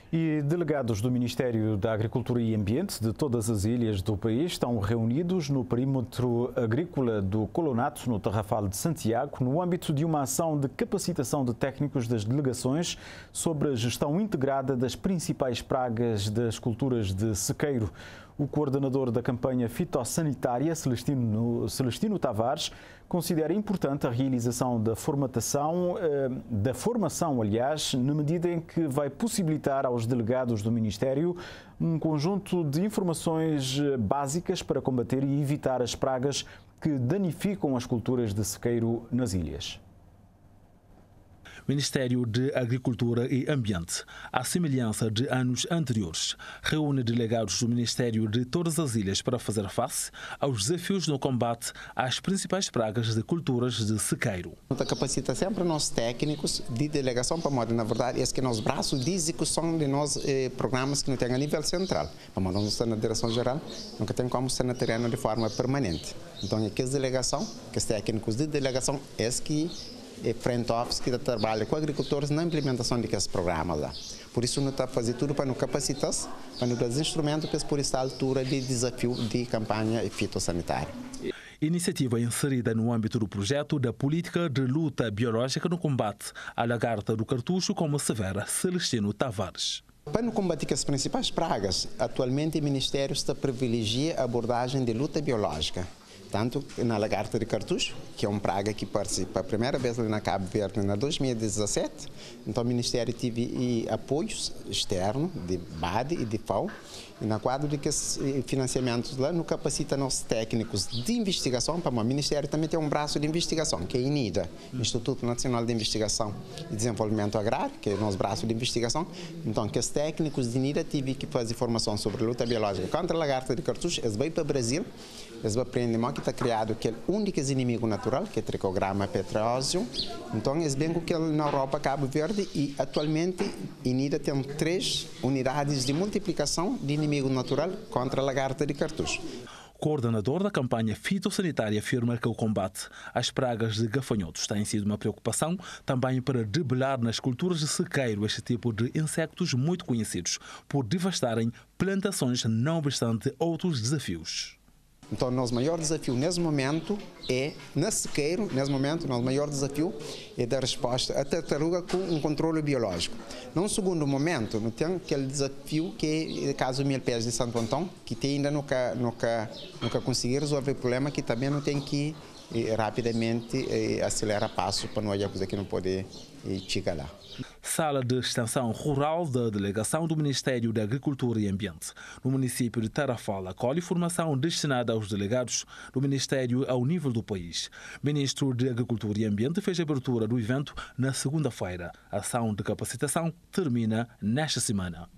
E delegados do Ministério da Agricultura e Ambiente de todas as ilhas do país estão reunidos no perímetro agrícola do Colonato, no Tarrafal de Santiago, no âmbito de uma ação de capacitação de técnicos das delegações sobre a gestão integrada das principais pragas das culturas de sequeiro. O coordenador da campanha fitossanitária, Celestino Tavares, considera importante a realização da formação, na medida em que vai possibilitar aos delegados do Ministério um conjunto de informações básicas para combater e evitar as pragas que danificam as culturas de sequeiro nas ilhas. Ministério de Agricultura e Ambiente, à semelhança de anos anteriores, reúne delegados do Ministério de todas as ilhas para fazer face aos desafios no combate às principais pragas de culturas de sequeiro. Capacita sempre nós técnicos de delegação para modo, na verdade, esse que é nosso braço de execução de nós programas que não tem a nível central. Para modo, não está na direção-geral, nunca tem como estar no terreno de forma permanente. Então, aqui as delegação, que os técnicos de delegação, esse que front office que trabalha com agricultores na implementação desse programa lá. Por isso, nós estamos fazendo tudo para nos capacitar, para nos dar instrumentos para por esta altura de desafio de campanha fitossanitária. Iniciativa inserida no âmbito do projeto da Política de Luta Biológica no Combate à Lagarta do Cartucho, como assevera Celestino Tavares. Para combater as principais pragas, atualmente o Ministério está privilegiando a abordagem de luta biológica. Tanto na lagarta de cartucho, que é uma praga que participa a primeira vez na Cabo Verde em 2017. Então o Ministério teve apoios externos de BAD e de FAO. E na quadro de que financiamentos lá nos capacita nossos técnicos de investigação. Para o Ministério também tem um braço de investigação, que é o INIDA, Instituto Nacional de Investigação e Desenvolvimento Agrário, que é o nosso braço de investigação. Então, que os técnicos de INIDA tiveram que fazer formação sobre luta biológica contra a lagarta de cartucho. Eles vão para o Brasil, eles vão aprender que está criado aquele único inimigo natural, que é o Trichogramma petroseum. Então, eles vêm com aquele na Europa, Cabo Verde, e atualmente a INIDA tem 3 unidades de multiplicação de inimigo natural contra a lagarta de cartucho. O coordenador da campanha fitossanitária afirma que o combate às pragas de gafanhotos tem sido uma preocupação também para debelar nas culturas de sequeiro este tipo de insetos muito conhecidos por devastarem plantações, não obstante outros desafios. Então, nosso maior desafio nesse momento é, na sequeiro, nesse momento, nosso maior desafio é dar resposta à tartaruga com um controle biológico. Num segundo momento, não tem aquele desafio que é o caso do milpés de Santo Antão, que ainda nunca conseguiu resolver o problema, que também não tem que rapidamente acelerar passo para não haver coisa que não pode chegar lá. Sala de Extensão Rural da Delegação do Ministério da Agricultura e Ambiente. No município de Tarrafal, acolhe formação destinada aos delegados do Ministério ao nível do país. O Ministro de Agricultura e Ambiente fez a abertura do evento na segunda-feira. A ação de capacitação termina nesta semana.